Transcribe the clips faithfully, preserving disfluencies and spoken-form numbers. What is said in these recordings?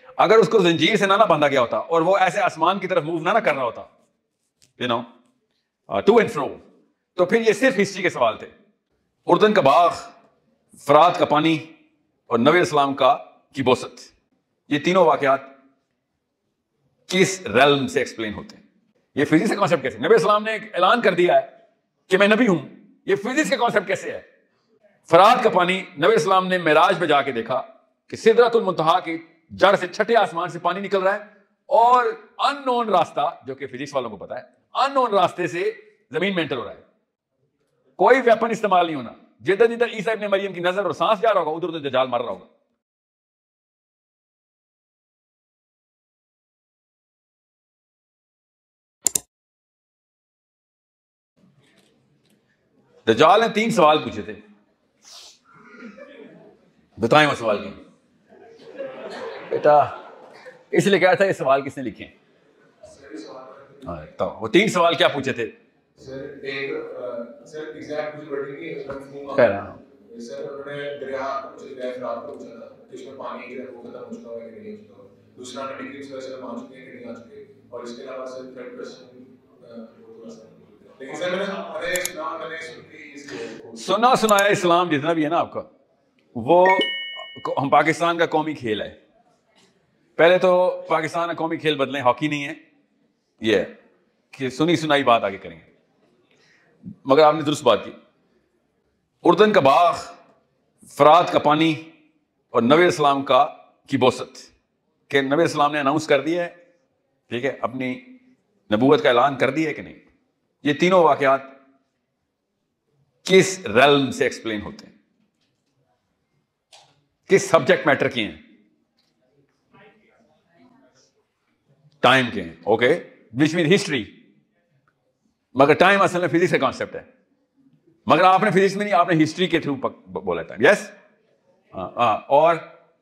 اگر اس کو زنجیر سے نہ نہ باندھا گیا ہوتا اور وہ ایسے آسمان کی طرف موو نہ نہ کر رہا ہوتا یو نو ٹو اینڈ فرو, تو پھر یہ صرف ہسٹری کے سوال تھے. اردن کا باغ, فرات کا پانی اور نبی اسلام کا کی بوست, یہ تینوں واقعات کس ریلم سے ایکسپلین ہوتے ہیں؟ یہ فزکس کا کانسیپٹ کیسے؟ نبی اسلام نے اعلان کر دیا ہے کہ میں نبی ہوں, یہ فزکس کا کانسیپٹ کیسے ہے؟ فرات کا پانی, نبی اسلام نے معراج پہ جا کے دیکھا کہ سدرۃ المنتہا کی جڑ سے چھٹے آسمان سے پانی نکل رہا ہے, اور ان نون راستہ, جو کہ فزکس والوں کو پتا ہے, ان نون راستے سے زمین میں انٹر ہو رہا ہے. کوئی ویپن استعمال نہیں ہونا. جدھر جدھر عیسیٰ ابن مریم کی نظر اور سانس جا رہا ہوگا, ادھر ادھر دجال مر رہا ہوگا. دجال نے تین سوال پوچھے تھے, بتائیں وہ سوال کیوں؟ بیٹا اس لیے کہا تھا یہ سوال کس نے لکھے ہیں؟ تو وہ تین سوال کیا پوچھے تھے؟ سنا سنایا اسلام جتنا بھی ہے نا آپ کا, وہ ہم پاکستان کا قومی کھیل ہے. پہلے تو پاکستان کا قومی کھیل بدلیں, ہاکی نہیں ہے, یہ ہے کہ سنی سنائی بات آگے کریں گے. مگر آپ نے درست بات کی. اردن کا باغ, فرات کا پانی اور نبی اسلام کا کی بوست, کہ نبی اسلام نے اناؤنس کر دیا ہے, ٹھیک ہے, اپنی نبوت کا اعلان کر دیا ہے کہ نہیں, یہ تینوں واقعات کس ریلم سے ایکسپلین ہوتے ہیں, کس سبجیکٹ میٹر کی ہیں؟ ٹائم کے ہیں. Okay, which mean history. مگر ٹائم اصل میں فزکس کا کانسیپٹ ہے, مگر آپ نے فزکس میں نہیں, آپ نے ہسٹری کے تھرو بولا ٹائم. یس, اور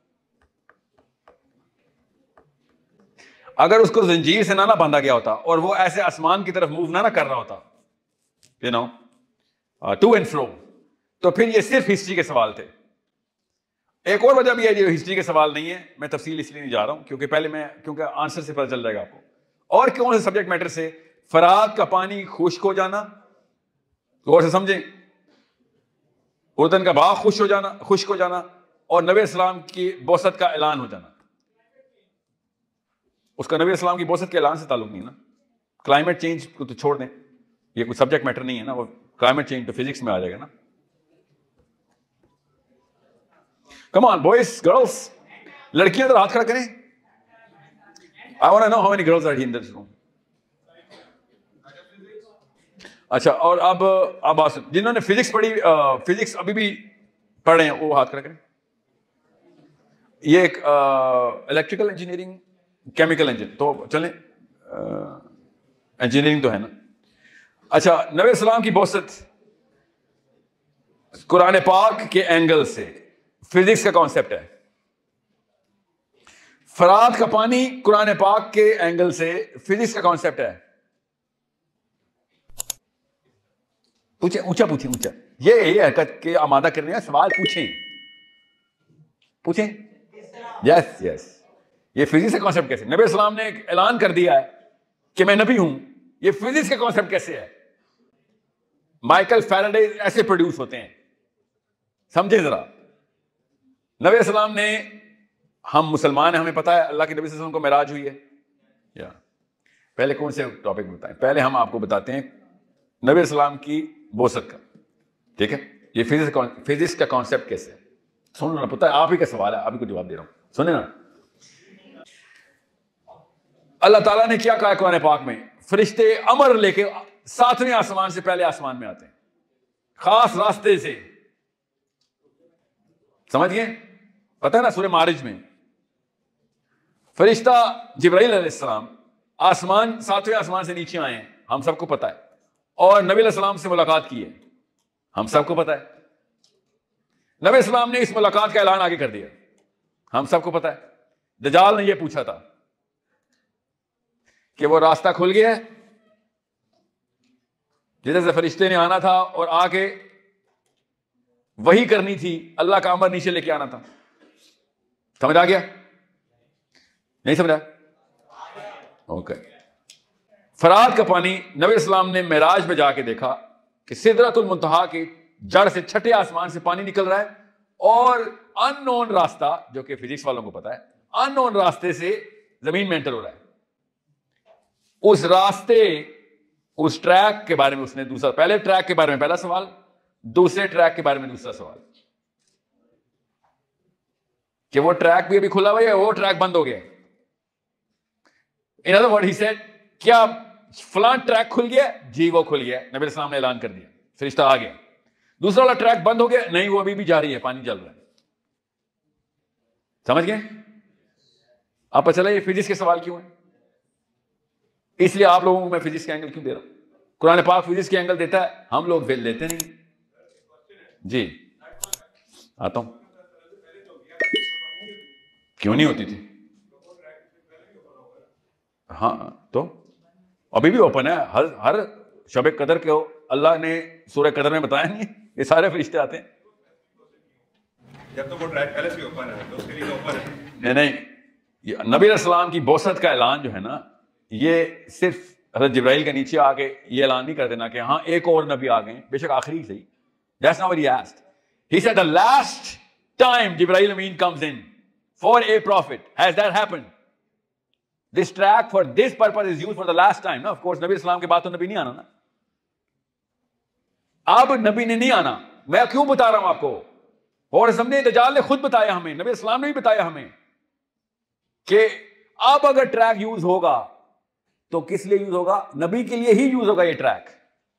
اگر اس کو زنجیر سے نہ نہ باندھا گیا ہوتا اور وہ ایسے آسمان کی طرف موو نہ نہ کر رہا ہوتا یو نو ٹو اینڈ فرو, تو پھر یہ صرف ہسٹری کے سوال تھے. ایک اور وجہ بھی ہے جو ہسٹری کے سوال نہیں ہے, میں تفصیل اس لیے نہیں جا رہا ہوں کیونکہ پہلے میں کیونکہ آنسر سے پتہ چل جائے گا آپ کو. اور کون سے سبجیکٹ میٹر سے؟ فرات کا پانی خشک ہو جانا, غور سے سمجھیں, اردن کا باغ خشک ہو جانا خشک ہو جانا اور نبی اسلام کی بوست کا اعلان ہو جانا. اس کا نبی اسلام کی بوست کے اعلان سے تعلق نہیں نا. کلائمیٹ چینج کو تو چھوڑ دیں, یہ کوئی سبجیکٹ میٹر نہیں ہے نا, وہ کلائمیٹ چینج تو فزکس میں آ جائے گا نا. کم آن بوائز, گرلس, لڑکیاں ادھر ہاتھ کھڑا کریں. I want to know how many girls are in this room. اچھا, اور اب اب جنہوں نے فزکس پڑھی, فزکس ابھی بھی پڑھ رہے ہیں, وہ ہاتھ کھڑا کریں. یہ ایک الیکٹریکل انجینئرنگ, کیمیکل انجین, تو چلیں انجینئرنگ تو ہے نا. اچھا, نبی اسلام کی بوست قرآن پاک کے اینگل سے فزکس کا کانسیپٹ ہے. فرات کا پانی قرآن پاک کے اینگل سے فزکس کا کانسیپٹ ہے. پوچھیں, اونچا پوچھیں, اونچا. یہ یہ حرکت کے آمادہ کرنے کا سوال پوچھیں پوچھیں یس یس یہ فزکس کا کانسیپٹ کیسے؟ نبی اسلام نے اعلان کر دیا ہے کہ میں نبی ہوں, یہ فزکس کا کانسیپٹ کیسے ہے؟ مائیکل فیراڈے ایسے پروڈیوس ہوتے ہیں, سمجھے ذرا. نبی اسلام نے, ہم مسلمان ہیں, ہمیں پتا ہے اللہ کے نبی صلی اللہ علیہ وسلم کو معراج ہوئی ہے. یا پہلے کون سے ٹاپک بتائیں؟ پہلے ہم آپ کو بتاتے ہیں نبی اسلام کی بوست کا, ٹھیک ہے. یہ فزکس فزکس کا کانسیپٹ کیسے ہے؟ سننا پتا ہے, آپ ہی کا سوال ہے, آپ ہی کو جواب دے رہا ہوں, سنیں نا. اللہ تعالیٰ نے کیا کہا قرآن پاک میں؟ فرشتے امر لے کے ساتویں آسمان سے پہلے آسمان میں آتے ہیں, خاص راستے سے. سمجھ گئے؟ پتہ ہے نا سورہ معارج میں فرشتہ جبرائیل علیہ السلام آسمان ساتویں آسمان سے نیچے آئے ہیں, ہم سب کو پتہ ہے, اور نبی علیہ السلام سے ملاقات کی ہے, ہم سب کو پتہ ہے. نبی السلام نے اس ملاقات کا اعلان آگے کر دیا, ہم سب کو پتہ ہے. دجال نے یہ پوچھا تھا کہ وہ راستہ کھل گیا ہے جدھر سے فرشتے نے آنا تھا اور آ کے وہی کرنی تھی, اللہ کا امر نیچے لے کے آنا تھا. سمجھ آ گیا؟ نہیں سمجھا؟ اوکے. فرات کا پانی نبی اسلام نے معراج میں جا کے دیکھا کہ سدرۃ المنتہا کی جڑ سے چھٹے آسمان سے پانی نکل رہا ہے اور ان نون راستہ, جو کہ فزکس والوں کو پتا ہے, ان نون راستے سے زمین میں انٹر ہو رہا ہے. اس راستے, اس ٹریک کے بارے میں اس نے دوسرا, پہلے ٹریک کے بارے میں پہلا سوال, دوسرے ٹریک کے بارے میں دوسرا سوال, کہ وہ ٹریک بھی ابھی کھلا ہوا ہے, وہ ٹریک بند ہو گیا. In other word he said, کیا فلاں ٹریک کھل گیا؟ جی وہ کھل گیا, نبی السلام نے اعلان کر دیا, فرشتہ آ گیا. دوسرا والا ٹریک بند ہو گیا؟ نہیں, وہ ابھی بھی جاری ہے, پانی چل رہا ہے. سمجھ گئے؟ آپ پتہ چلا یہ فزکس کے سوال کیوں ہے؟ اس لیے آپ لوگوں کو میں فزکس کے اینگل کیوں دے رہا ہوں. قرآن پاک فزکس کے اینگل دیتا ہے, ہم لوگ فیل دیتے نہیں. جی آتا ہوں. کیوں نہیں ہوتی تھی؟ ہاں تو ابھی بھی اوپن ہے. ہر ہر شب قدر کے اللہ نے سورہ قدر میں بتایا نہیں, یہ سارے فرشتے آتے ہیں. جب تو وہ ٹریک پہلے سے اوپن ہے تو اس کے لیے اوپن ہے. نہیں نہیں, نبی علیہ السلام کی بعثت کا اعلان جو ہے نا, یہ صرف حضرت جبرائیل کے نیچے آ کے یہ اعلان نہیں کر دینا کہ ہاں ایک اور نبی آ گئے, بے شک آخری صحیح. That's not what he asked. He said the last time Jibreel Amin comes in for a prophet. Has that happened? This track for this purpose is used for the last time. No, of course, نبی اسلام کے بعد تو نبی نہیں آنا نا. اب نبی نے نہیں آنا. میں کیوں بتا رہا ہوں آپ کو؟ اور سمجھے دجال نے خود بتایا ہمیں, نبی اسلام نے بھی بتایا ہمیں کہ اب اگر ٹریک یوز ہوگا تو کس لیے یوز ہوگا؟ نبی کے لیے ہی یوز ہوگا یہ ٹریک.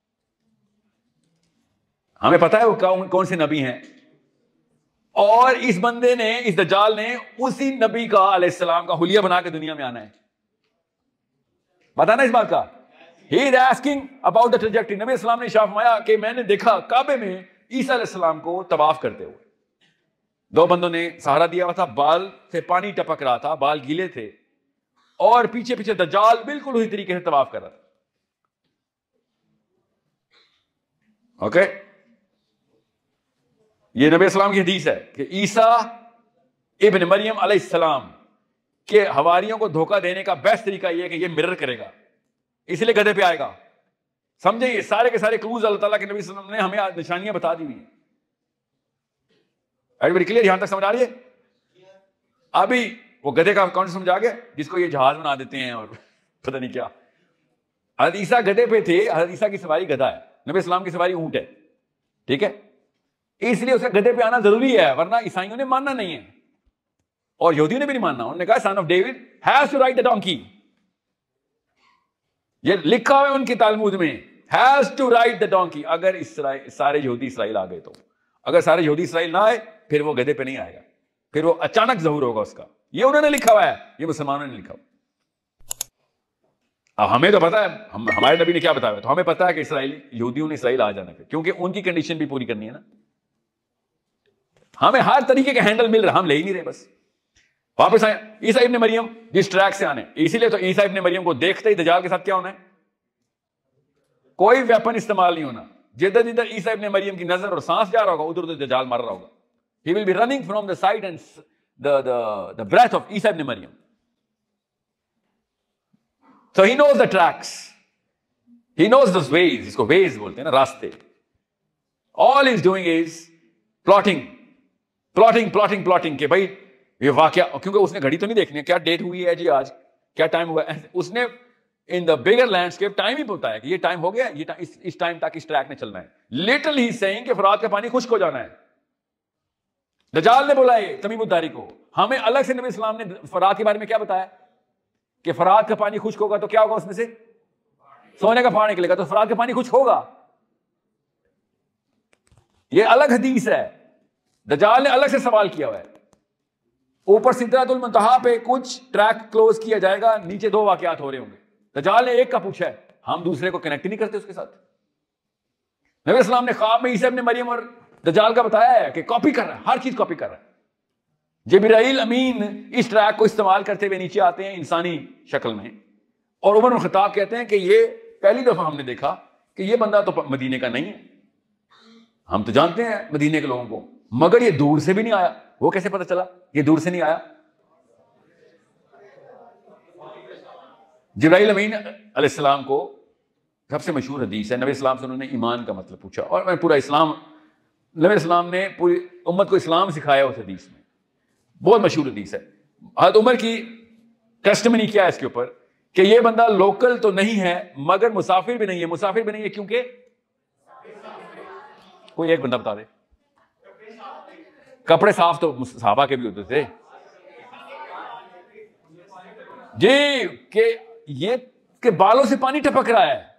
ہمیں پتا ہے وہ کون سے نبی ہیں, اور اس بندے نے, اس دجال نے اسی نبی کا علیہ السلام کا حلیہ بنا کے دنیا میں آنا ہے. پتا نا اس بات کا؟ He is asking about the trajectory. نبی اسلام نے ارشاد فرمایا کہ میں نے دیکھا کعبے میں عیسیٰ علیہ السلام کو طواف کرتے ہوئے. دو بندوں نے سہارا دیا ہوا تھا, بال سے پانی ٹپک رہا تھا, بال گیلے تھے, اور پیچھے پیچھے دجال بالکل اسی طریقے سے طواف کر رہا تھا. اوکے, یہ نبی اسلام کی حدیث ہے کہ عیسیٰ ابن مریم علیہ السلام کے حواریوں کو دھوکہ دینے کا بیسٹ طریقہ یہ ہے کہ یہ مرر کرے گا, اس لیے گدھے پہ آئے گا. سمجھیں, یہ سارے کے سارے کلوز اللہ تعالیٰ کے نبی صلی اللہ علیہ وسلم نے ہمیں نشانیاں بتا دی ہوئی ہیں. Every clear? یہاں تک سمجھ آ رہی ہے؟ ابھی وہ گدھے کا کون سمجھ آ گیا جس کو یہ جہاز بنا دیتے ہیں اور پتہ نہیں کیا. حضرت عیسیٰ گدھے پہ تھے, حضرت عیسیٰ کی سواری گدھا ہے, نبی اسلام کی سواری اونٹ ہے. ٹھیک ہے, اس لیے اسے گدھے پہ آنا ضروری ہے, ورنہ عیسائیوں نے ماننا نہیں ہے اور یہودیوں نے بھی نہیں ماننا. انہوں نے کہا son of David has to ride the donkey. یہ لکھا ہوا ہے ان کی تالمود میں, has to ride the donkey. اگر اسرائیل, سارے یہودی اسرائیل آ گئے تو, اگر سارے یہودی اسرائیل نہ آئے پھر وہ گدھے پہ نہیں آئے گا, پھر وہ اچانک ظہور ہوگا اس کا. یہ انہوں نے لکھا ہوا ہے, یہ مسلمانوں نے لکھا ہوا. اب ہمیں تو پتا ہے, ہم ہمارے نبی نے کیا بتایا ہے, تو ہمیں پتا ہے کہ اسرائیل, یہودیوں نے اسرائیل آ جانا ہے, کیونکہ ان کی کنڈیشن بھی پوری کرنی ہے نا. ہمیں ہر طریقے کے ہینڈل مل رہا, ہم لے ہی نہیں رہے. بس واپس آئے عیسیٰ ابن مریم جس ٹریک سے آنے, اسی لیے تو عیسیٰ ابن مریم کو دیکھتے ہی دجال کے ساتھ کیا ہونا ہے؟ کوئی ویپن استعمال نہیں ہونا. جدھر جدھر عیسیٰ ابن مریم کی نظر اور سانس جا رہا ہوگا ادھر ادھر دجال مر رہا ہوگا. He will be running from the sight and the the the breath of Isa ibn Maryam. So he knows the tracks. He knows those ways. اس کو ways بولتے ہیں نا, راستے. All he's doing is plotting, plotting, plotting, plotting کہ بھائی یہ واقعہ, کیونکہ اس نے گھڑی تو نہیں دیکھنی ہے کیا ڈیٹ ہوئی ہے جی, آج کیا ٹائم ہوا ہے. اس نے in the bigger landscape time ہی بتایا کہ یہ ٹائم ہو گیا, یہ اس ٹائم تک اس ٹریک نے چلنا ہے. Literally he's saying کہ فرات کا پانی خشک ہو جانا ہے. دجال نے بولا ہے تمیم الداری کو. ہمیں الگ سے نبی اسلام نے فرات کے بارے میں کیا بتایا کہ فرات کا پانی خشک ہوگا تو کیا ہوگا, اس میں سے سونے کا پانی نکلے گا, تو فرات کا پانی خشک ہوگا. یہ الگ حدیث ہے. دجال نے الگ سے سوال کیا ہوا ہے. اوپر سدرۃ المنتہا پہ کچھ ٹریک کلوز کیا جائے گا, نیچے دو واقعات ہو رہے ہوں گے. دجال نے ایک کا پوچھا ہے, ہم دوسرے کو کنیکٹ نہیں کرتے اس کے ساتھ. نبی اسلام نے خواب میں عیسیٰ ابن مریم اور دجال کا بتایا ہے کہ کاپی کر رہا ہے, ہر چیز کاپی کر رہا ہے. جبرائیل امین اس ٹریک کو استعمال کرتے ہوئے نیچے آتے ہیں انسانی شکل میں, اور عمر بن خطاب کہتے ہیں کہ یہ پہلی دفعہ ہم نے دیکھا کہ یہ بندہ تو مدینے کا نہیں ہے. ہم تو جانتے ہیں مدینے کے لوگوں کو, مگر یہ دور سے بھی نہیں آیا. وہ کیسے پتہ چلا یہ دور سے نہیں آیا؟ جبرائیل امین علیہ السلام کو سب سے مشہور حدیث ہے، نبی السلام سے انہوں نے ایمان کا مطلب پوچھا، اور میں پورا اسلام، نبی السلام نے پوری امت کو اسلام سکھایا اس حدیث میں، بہت مشہور حدیث ہے۔ حضرت عمر کی ٹیسٹمنی کیا ہے اس کے اوپر کہ یہ بندہ لوکل تو نہیں ہے مگر مسافر بھی نہیں ہے۔ مسافر بھی نہیں ہے کیونکہ کوئی ایک بندہ بتا دے۔ کپڑے صاف تو صحابہ کے بھی ہوتے تھے جی، کہ یہ کہ بالوں سے پانی ٹپک رہا ہے،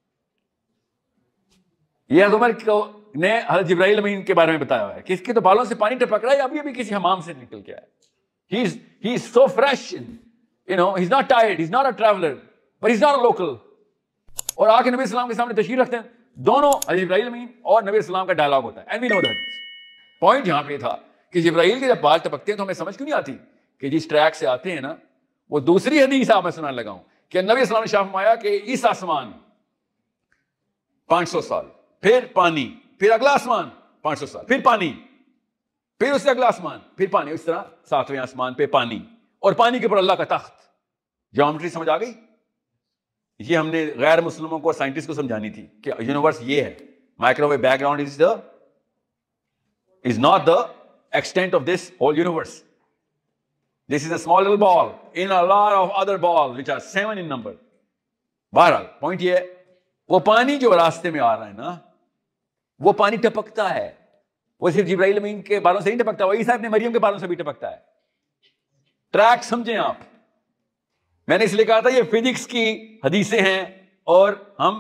یہ حضرت عمر نے حضرت جبرائیل امین کے بارے میں بتایا ہوا ہے کہ اس کے تو بالوں سے پانی ٹپک رہا ہے، ابھی ابھی کسی حمام سے نکل کے آیا۔ He is he is so fresh, you know, he's not tired, he's not a traveler, but he's not a local. اور آ کے نبی السلام کے سامنے تشریف رکھتے ہیں، دونوں حضرت جبرائیل امین اور نبی السلام کا ڈائلاگ ہوتا ہے، and we know that. Point یہاں پہ تھا کہ جبرائیل کے جب بال ٹپکتے ہیں تو ہمیں سمجھ کیوں نہیں آتی کہ جس ٹریک سے آتے ہیں نا، وہ دوسری حدیث آپ میں سنانے لگا ہوں کہ نبی السلام نے شاف فرمایا کہ اس آسمان پانچ سو سال، پھر پانی، پھر اگلا آسمان پانچ سو سال، پھر پانی، پھر اس سے اگلا آسمان، پھر پانی، اس طرح ساتویں آسمان پہ پانی، اور پانی کے اوپر اللہ کا تخت۔ جیومیٹری سمجھ آ گئی؟ یہ ہم نے غیر مسلموں کو، سائنٹسٹ کو سمجھانی تھی کہ یونیورس یہ ہے، microwave background is the is not the extent of this whole universe. This is a small little ball in a lot of other balls which are seven in number. بہرحال point یہ ہے، وہ پانی جو راستے میں آ رہا ہے نا، وہ پانی ٹپکتا ہے، وہ صرف جبرائیل امین کے بالوں سے نہیں ٹپکتا، وہ عیسیٰ ابن مریم کے بالوں سے بھی ٹپکتا ہے۔ ٹریک سمجھیں آپ، میں نے اس لیے کہا تھا یہ فزکس کی حدیثیں ہیں اور ہم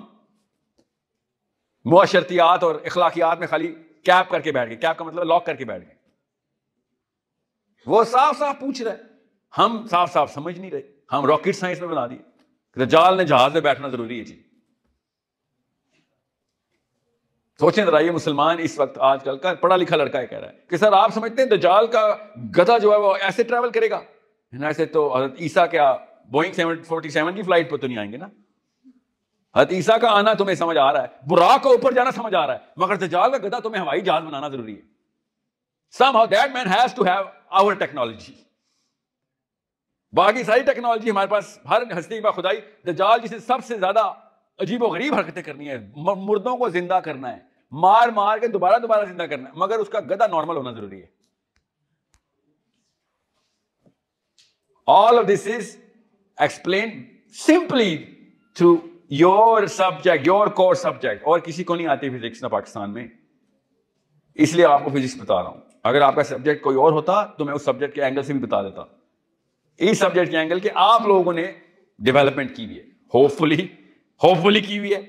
معاشرتیات اور اخلاقیات میں خالی کیپ کر کے بیٹھ گئے۔ کیپ کا مطلب لاک کر کے بیٹھ گئے۔ وہ صاف صاف پوچھ رہے، ہم صاف صاف سمجھ نہیں رہے، ہم راکٹ سائنس میں بنا دیے۔ دجال نے جہاز میں بیٹھنا ضروری ہے جی۔ سوچیں ذرا، یہ مسلمان اس وقت آج کل کا پڑھا لکھا لڑکا ہے کہہ رہا ہے کہ سر آپ سمجھتے ہیں دجال کا گدھا جو ہے وہ ایسے ٹریول کرے گا؟ ایسے تو حضرت عیسیٰ کیا بوئنگ سیون فورٹی سیون کی فلائٹ پہ تو نہیں آئیں گے نا۔ حضرت عیسیٰ کا آنا تمہیں سمجھ آ رہا ہے، براق کو اوپر جانا سمجھ آ رہا ہے، مگر دجال کا گدھا تمہیں ہوائی جہاز بنانا ضروری ہے۔ Somehow that man has to have our technology. باقی ساری ٹیکنالوجی ہمارے پاس، ہر ہستی با خدائی، دجال جسے سب سے زیادہ عجیب و غریب حرکتیں کرنی ہے، مردوں کو زندہ کرنا ہے، مار مار کے دوبارہ دوبارہ زندہ کرنا ہے، مگر اس کا گدھا نارمل ہونا ضروری ہے۔ All of this is explained simply through your subject, your core subject. اور کسی کو نہیں آتی فزکس نہ پاکستان میں، اس لیے آپ کو فزکس بتا رہا ہوں۔ اگر آپ کا سبجیکٹ کوئی اور ہوتا تو میں اس سبجیکٹ کے اینگل سے بھی بتا دیتا، اس سبجیکٹ کے اینگل کے آپ لوگوں نے ڈیولپمنٹ کی ہوئی ہے، ہوپ فلی ہوپ فلی کی ہوئی ہے۔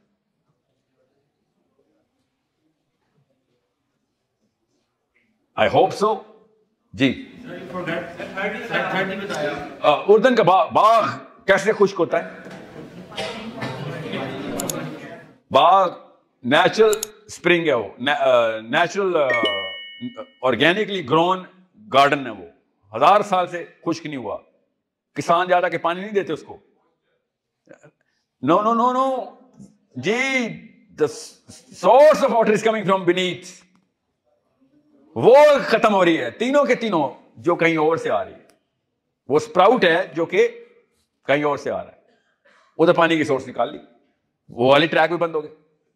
آئی ہوپ سو جی۔ اردن کا باغ کیسے خشک ہوتا ہے؟ باغ نیچرل اسپرنگ ہے، وہ نیچرل آرگینکلی گرون گارڈن ہے، وہ ہزار سال سے خشک نہیں ہوا۔ کسان جا رہا کہ پانی نہیں دیتے اس کو، نو نو نو نو جی، the source of water is coming from beneath. وہ ختم ہو رہی ہے، تینوں کے تینوں جو کہیں اور سے آ رہی ہے، وہ اسپراؤٹ ہے جو کہ کہیں اور سے آ رہا ہے، ادھر پانی کی سورس نکال لی، وہ والی ٹریک بھی بند ہو گئے۔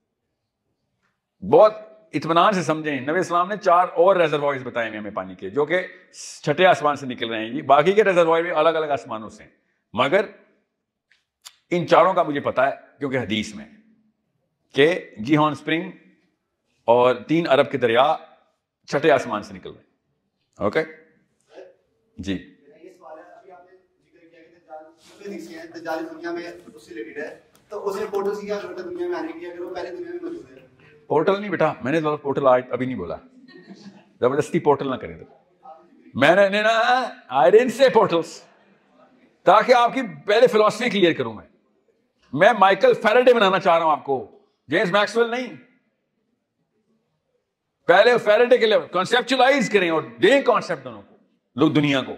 بہت اطمینان سے سمجھیں، نبی اسلام نے چار اور ریزروائرز بتائے ہیں ہمیں پانی کے، جو کہ چھٹے آسمان سے نکل رہے ہیں، باقی کے ریزروائر بھی الگ الگ آسمانوں سے ہیں، مگر ان چاروں کا مجھے پتا ہے کیونکہ حدیث میں کہ جیہون اسپرنگ اور تین ارب کے دریا چھٹے آسمان سے نکل رہے ہیں۔ اوکے جی، پورٹل نہیں بیٹا، میں نے پورٹل آج ابھی نہیں بولا، زبردستی پورٹل نہ کریں، میں نے نا آئی ڈنٹ سے پورٹلس، تاکہ آپ کی پہلے فلسفی کلیئر کروں۔ میں میں مائیکل فیراڈے بنانا چاہ رہا ہوں آپ کو، جیمز میکسویل نہیں۔ پہلے فیراڈے کے لیے کانسیپچولائز کریں اور دیں کانسیپٹ دونوں کو، لوگ دنیا کو۔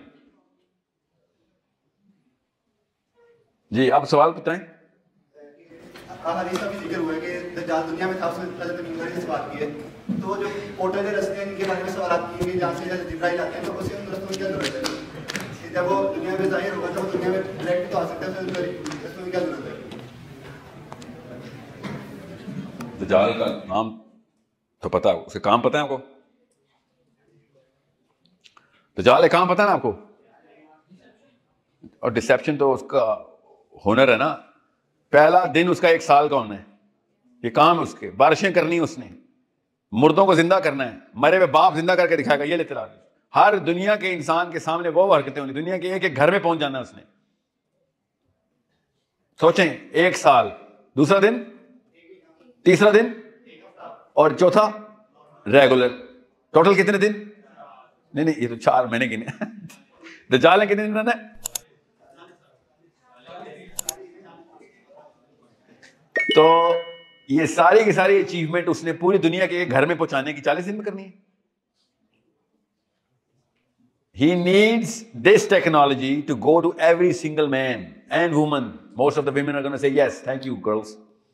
جی آپ سوال بتائیں۔ حدیث کا بھی ذکر ہوا ہے کہ دجال دنیا میں تھا، اس نے حضرت موسیٰ نے بات کی ہے، تو جو پورٹل کے رستے ہیں ان کے بارے میں سوالات کیے گئے جہاں سے جبرائیل آتے ہیں، تو اسے ان رستوں کی کیا ضرورت ہے؟ جب وہ دنیا میں ظاہر ہوگا تو وہ دنیا میں ڈائریکٹ تو آ سکتا ہے، اس میں کیا ضرورت ہے؟ دجال کا نام تو پتا ہے، اس کا کام پتا ہے آپ کو؟ دجال کا کام پتا ہے نا آپ کو؟ اور ڈسیپشن تو اس کا ہنر ہے نا. پہلا دن اس کا ایک سال کا ہونا ہے، یہ کام اس کے. بارشیں کرنی اس نے، مردوں کو زندہ کرنا ہے، مرے ہوئے باپ زندہ کر کے دکھائے گا. یہ لیتے رہا ہر دنیا کے انسان کے سامنے وہ حرکتیں ہونی، دنیا کے ایک ایک گھر میں پہنچ جانا ہے اس نے. سوچیں، ایک سال، دوسرا دن، تیسرا دن اور چوتھا ریگولر. ٹوٹل کتنے دن؟ نہیں نہیں یہ تو چار مہینے گنے. دجال نے کتنے دن رہنا ہے؟ تو یہ ساری کی ساری اچیومنٹ اس نے پوری دنیا کے ایک گھر میں پہنچانے کی چالیس دن میں کرنی ہے. He needs this technology to go to every single man and woman. Most of the women are going to say yes, thank you girls.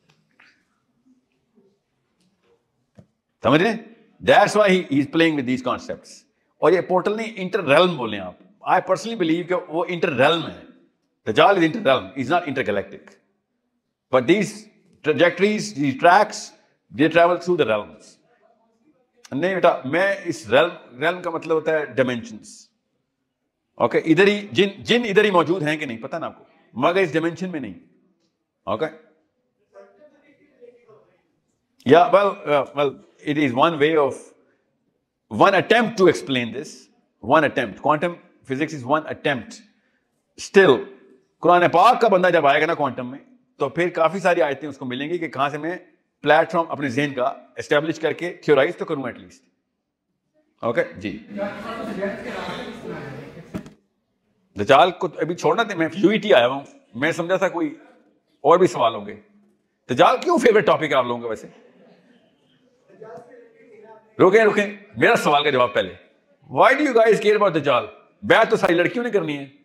سمجھ رہے ہیں؟ That's why he is playing with these concepts. اور یہ portal نہیں، inter realm بولیں آپ. I personally believe کہ وہ انٹر ریلم ہے. Dajjal is inter realm, is not intergalactic. But these trajectories, these tracks, they travel through the realms. نہیں بیٹا، میں اس ریلم ریلم کا مطلب ہوتا ہے ڈائمینشنس. اوکے، ادھر ہی جن جن ادھر ہی موجود ہیں کہ نہیں پتہ نا آپ کو، مگر اس ڈائمینشن میں نہیں. اوکے، یا well well it is one way of one attempt to explain this. One attempt. Quantum physics is one attempt. Still قرآن پاک کا بندہ جب آئے گا نا کوانٹم میں، تو پھر کافی ساری آیتیں اس کو ملیں گی کہ کہاں سے میں پلیٹ فارم اپنے ذہن کا اسٹیبلش کر کے تھیورائز تو کروں ایٹ لیسٹ. اوکے جی. دجال کو ابھی چھوڑنا تھا، میں فلوئڈٹی آیا ہوں، میں سمجھا تھا کوئی اور بھی سوال ہوں گے. دجال کیوں فیوریٹ ٹاپک ہے آپ لوگوں کا ویسے؟ رکیں رکیں میرا سوال کا جواب پہلے. Why do you guys care about دجال؟ بیعت تو ساری لڑکیوں نے کرنی ہے.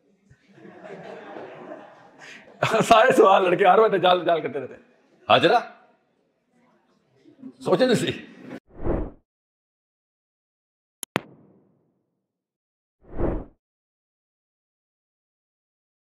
سارے سوال لڑکے ہر وقت دجال دجال کرتے رہتے ہیں. حاجرہ سوچیں نا سی